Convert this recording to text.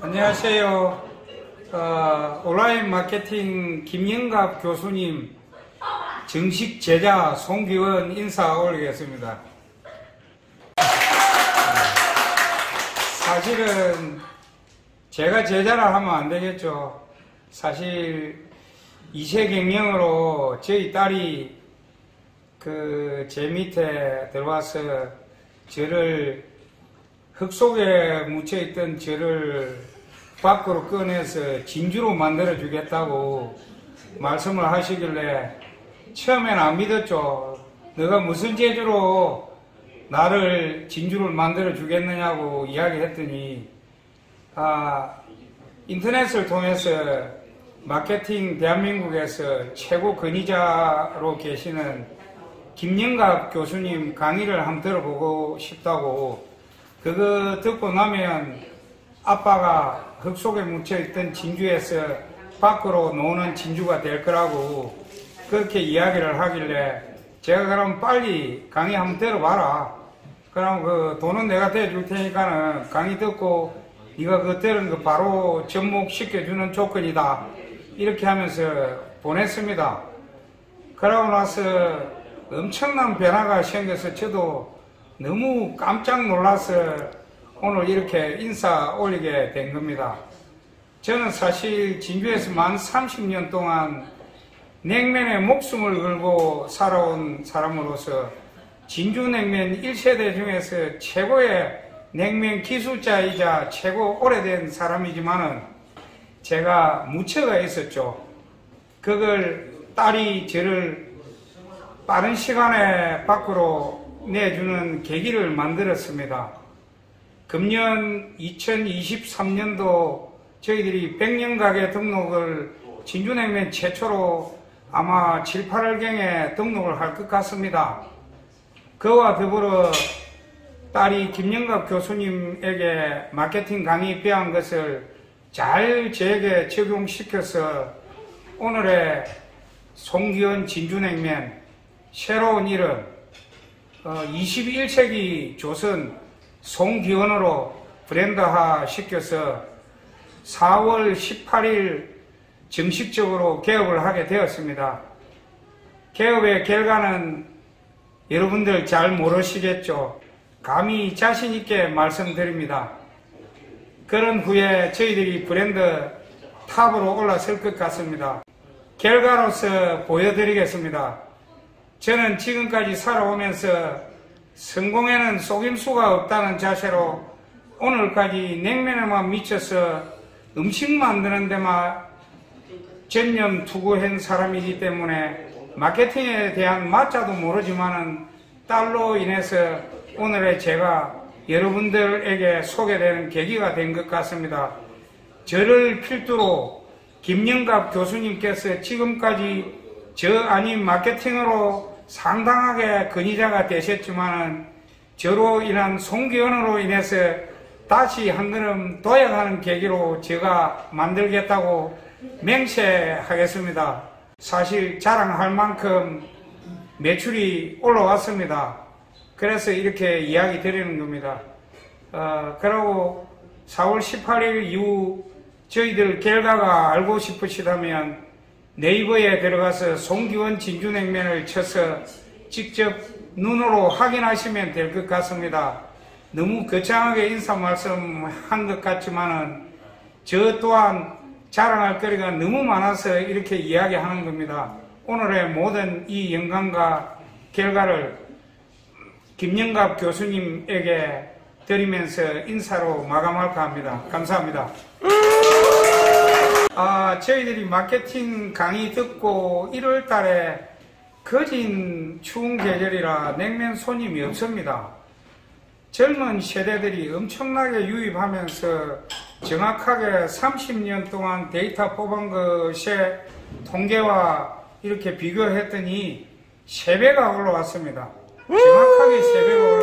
안녕하세요. 온라인 마케팅 김영갑 교수님 정식 제자 송기원 인사 올리겠습니다. 사실은 제가 제자라 하면 안 되겠죠. 사실 이세경영으로 저희 딸이 제 밑에 들어와서 저를 흙 속에 묻혀있던 저를 밖으로 꺼내서 진주로 만들어 주겠다고 말씀을 하시길래 처음엔 안 믿었죠. 너가 무슨 재주로 나를 진주를 만들어 주겠느냐고 이야기했더니 인터넷을 통해서 마케팅 대한민국에서 최고 권위자로 계시는 김영갑 교수님 강의를 한번 들어보고 싶다고, 그거 듣고 나면 아빠가 흙 속에 묻혀있던 진주에서 밖으로 노는 진주가 될 거라고 그렇게 이야기를 하길래 제가 그럼 빨리 강의 한번 들어봐라. 그럼 돈은 내가 대줄 테니까는 강의 듣고 네가 그거 들은 거 바로 접목시켜주는 조건이다. 이렇게 하면서 보냈습니다. 그러고 나서 엄청난 변화가 생겨서 저도 너무 깜짝 놀라서 오늘 이렇게 인사 올리게 된 겁니다. 저는 사실 진주에서 만 30년 동안 냉면에 목숨을 걸고 살아온 사람으로서 진주냉면 1세대 중에서 최고의 냉면 기술자이자 최고 오래된 사람이지만은 제가 무처가 있었죠. 그걸 딸이 저를 빠른 시간에 밖으로 내주는 계기를 만들었습니다. 금년 2023년도 저희들이 100년 등록을 진주냉면 최초로 아마 7, 8월경에 등록을 할 것 같습니다. 그와 더불어 딸이 김영갑 교수님에게 마케팅 강의 배운 것을 잘 저에게 적용시켜서 오늘의 송기원 진주냉면 새로운 이름 21세기 조선 송기원으로 브랜드화 시켜서 4월 18일 정식적으로 개업을 하게 되었습니다. 개업의 결과는 여러분들 잘 모르시겠죠. 감히 자신있게 말씀드립니다. 그런 후에 저희들이 브랜드 탑으로 올라설 것 같습니다. 결과로서 보여드리겠습니다. 저는 지금까지 살아오면서 성공에는 속임수가 없다는 자세로 오늘까지 냉면에만 미쳐서 음식 만드는 데만 전념 투구한 사람이기 때문에 마케팅에 대한 맛자도 모르지만은 딸로 인해서 오늘의 제가 여러분들에게 소개되는 계기가 된 것 같습니다. 저를 필두로 김영갑 교수님께서 지금까지 저 아닌 마케팅으로 상당하게 권위자가 되셨지만은 저로 인한 송기원으로 인해서 다시 한 걸음 도약하는 계기로 제가 만들겠다고 맹세하겠습니다. 사실 자랑할 만큼 매출이 올라왔습니다. 그래서 이렇게 이야기 드리는 겁니다. 그리고 4월 18일 이후 저희들 결과가 알고 싶으시다면 네이버에 들어가서 송기원 진주냉면을 쳐서 직접 눈으로 확인하시면 될 것 같습니다. 너무 거창하게 인사 말씀한 것 같지만은 저 또한 자랑할 거리가 너무 많아서 이렇게 이야기하는 겁니다. 오늘의 모든 이 영광과 결과를 김영갑 교수님에게 드리면서 인사로 마감할까 합니다. 감사합니다. 저희들이 마케팅 강의 듣고 1월 달에 거진 추운 계절이라 냉면 손님이 없습니다. 젊은 세대들이 엄청나게 유입하면서 정확하게 30년 동안 데이터 뽑은 것의 통계와 이렇게 비교했더니 3배가 올라왔습니다. 정확하게 3배가